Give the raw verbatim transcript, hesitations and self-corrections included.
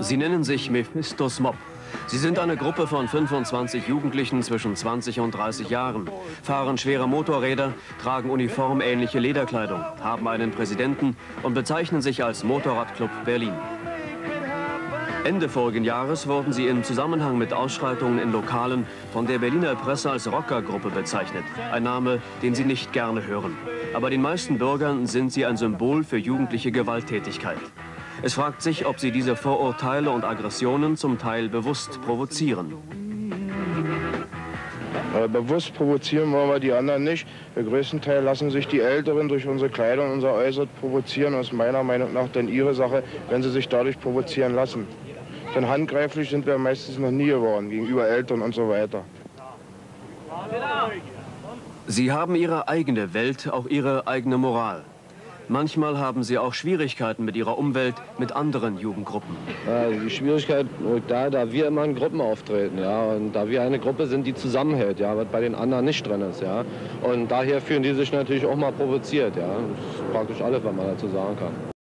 Sie nennen sich Mephistos Mob. Sie sind eine Gruppe von fünfundzwanzig Jugendlichen zwischen zwanzig und dreißig Jahren, fahren schwere Motorräder, tragen uniformähnliche Lederkleidung, haben einen Präsidenten und bezeichnen sich als Motorradclub Berlin. Ende vorigen Jahres wurden sie im Zusammenhang mit Ausschreitungen in Lokalen von der Berliner Presse als Rockergruppe bezeichnet. Ein Name, den sie nicht gerne hören. Aber den meisten Bürgern sind sie ein Symbol für jugendliche Gewalttätigkeit. Es fragt sich, ob sie diese Vorurteile und Aggressionen zum Teil bewusst provozieren. Äh, bewusst provozieren wollen wir die anderen nicht. Der größten Teil lassen sich die Älteren durch unsere Kleidung und unser Äußeres provozieren. Das ist meiner Meinung nach dann ihre Sache, wenn sie sich dadurch provozieren lassen. Denn handgreiflich sind wir meistens noch nie geworden, gegenüber Eltern und so weiter. Sie haben ihre eigene Welt, auch ihre eigene Moral. Manchmal haben sie auch Schwierigkeiten mit ihrer Umwelt, mit anderen Jugendgruppen. Ja, die Schwierigkeit da, da wir immer in Gruppen auftreten, ja, und da wir eine Gruppe sind, die zusammenhält, ja, was bei den anderen nicht drin ist, ja, und daher fühlen die sich natürlich auch mal provoziert, ja, das ist praktisch alles, was man dazu sagen kann.